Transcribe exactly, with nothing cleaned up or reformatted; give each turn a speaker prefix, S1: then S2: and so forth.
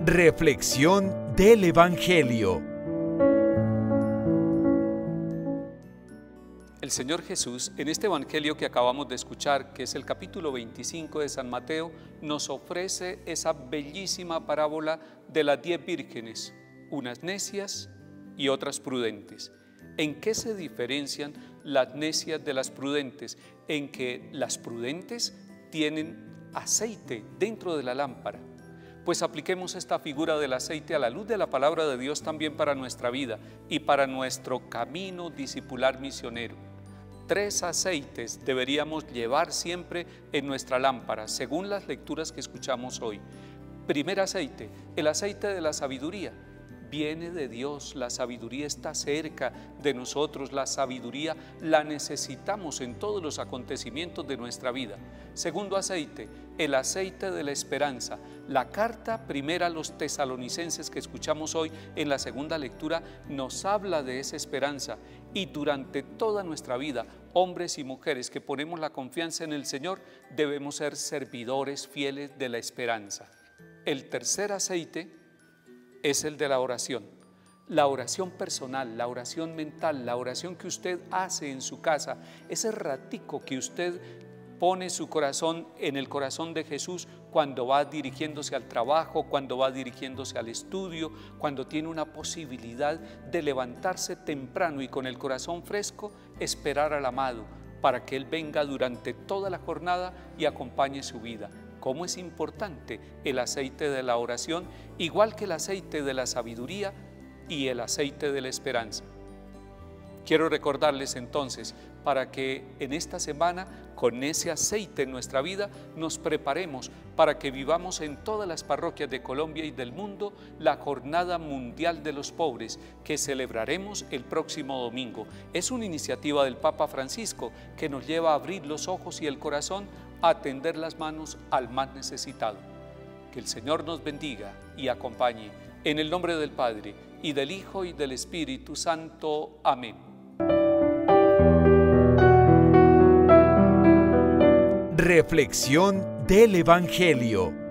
S1: Reflexión del Evangelio.
S2: El Señor Jesús, en este Evangelio que acabamos de escuchar, que es el capítulo veinticinco de San Mateo, nos ofrece esa bellísima parábola de las diez vírgenes, unas necias y otras prudentes. ¿En qué se diferencian las necias de las prudentes? En que las prudentes tienen aceite dentro de la lámpara. Pues apliquemos esta figura del aceite a la luz de la palabra de Dios también para nuestra vida y para nuestro camino discipular misionero. Tres aceites deberíamos llevar siempre en nuestra lámpara, según las lecturas que escuchamos hoy. Primer aceite, el aceite de la sabiduría. Viene de Dios, la sabiduría está cerca de nosotros, la sabiduría la necesitamos en todos los acontecimientos de nuestra vida. Segundo aceite, el aceite de la esperanza. La carta primera a los tesalonicenses que escuchamos hoy en la segunda lectura nos habla de esa esperanza, y durante toda nuestra vida, hombres y mujeres que ponemos la confianza en el Señor, debemos ser servidores fieles de la esperanza. El tercer aceite es el de la oración, la oración personal, la oración mental, la oración que usted hace en su casa, ese ratico que usted pone su corazón en el corazón de Jesús cuando va dirigiéndose al trabajo, cuando va dirigiéndose al estudio, cuando tiene una posibilidad de levantarse temprano y con el corazón fresco, esperar al amado para que Él venga durante toda la jornada y acompañe su vida. Cómo es importante el aceite de la oración, igual que el aceite de la sabiduría y el aceite de la esperanza. Quiero recordarles entonces, para que en esta semana, con ese aceite en nuestra vida, nos preparemos para que vivamos en todas las parroquias de Colombia y del mundo la Jornada Mundial de los Pobres, que celebraremos el próximo domingo. Es una iniciativa del Papa Francisco que nos lleva a abrir los ojos y el corazón a tender las manos al más necesitado. Que el Señor nos bendiga y acompañe. En el nombre del Padre, y del Hijo, y del Espíritu Santo. Amén.
S1: Reflexión del Evangelio.